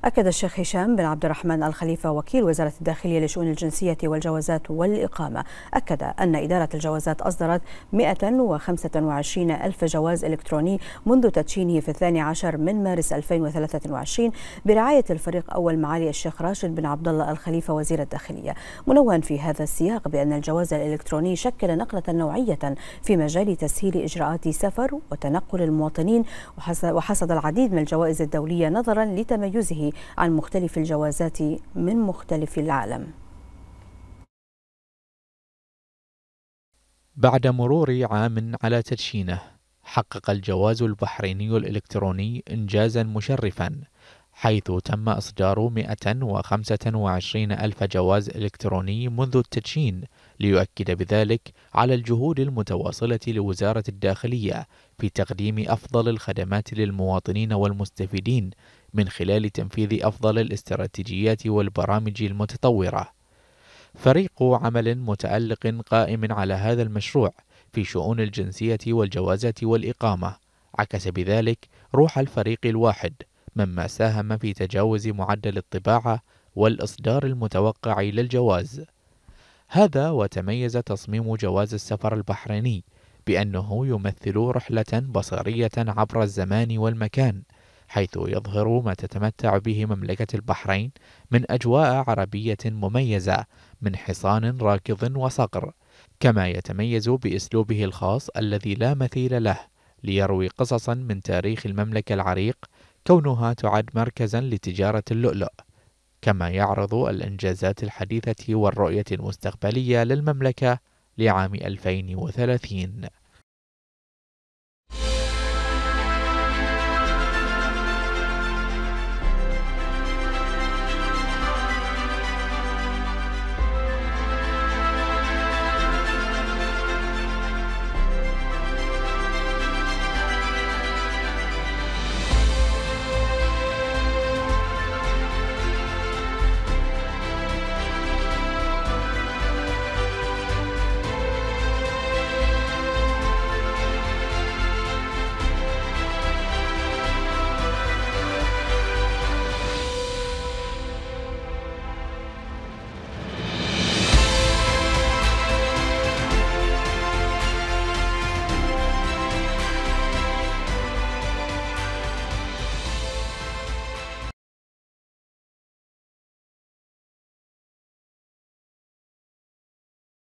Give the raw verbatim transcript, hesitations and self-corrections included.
أكد الشيخ هشام بن عبد الرحمن الخليفة وكيل وزارة الداخلية لشؤون الجنسية والجوازات والإقامة أكد أن إدارة الجوازات أصدرت مئة وخمسة وعشرين ألف جواز إلكتروني منذ تدشينه في الثاني عشر من مارس ألفين وثلاثة وعشرين برعاية الفريق أول معالي الشيخ راشد بن عبد الله الخليفة وزير الداخلية، منوها في هذا السياق بأن الجواز الإلكتروني شكل نقلة نوعية في مجال تسهيل إجراءات سفر وتنقل المواطنين، وحصد العديد من الجوائز الدولية نظرا لتميزه عن مختلف الجوازات من مختلف العالم. بعد مرور عام على تدشينه، حقق الجواز البحريني الإلكتروني إنجازا مشرفا، حيث تم إصدار مئة وخمسة وعشرين ألف جواز إلكتروني منذ التدشين، ليؤكد بذلك على الجهود المتواصلة لوزارة الداخلية في تقديم أفضل الخدمات للمواطنين والمستفيدين من خلال تنفيذ أفضل الاستراتيجيات والبرامج المتطورة. فريق عمل متألق قائم على هذا المشروع في شؤون الجنسية والجوازات والإقامة عكس بذلك روح الفريق الواحد، مما ساهم في تجاوز معدل الطباعة والإصدار المتوقع للجواز. هذا وتميز تصميم جواز السفر البحريني بأنه يمثل رحلة بصرية عبر الزمان والمكان، حيث يظهر ما تتمتع به مملكة البحرين من أجواء عربية مميزة من حصان راكض وصقر، كما يتميز بأسلوبه الخاص الذي لا مثيل له ليروي قصصا من تاريخ المملكة العريق، كونها تعد مركزا لتجارة اللؤلؤ، كما يعرض الإنجازات الحديثة والرؤية المستقبلية للمملكة لعام ألفين وثلاثين.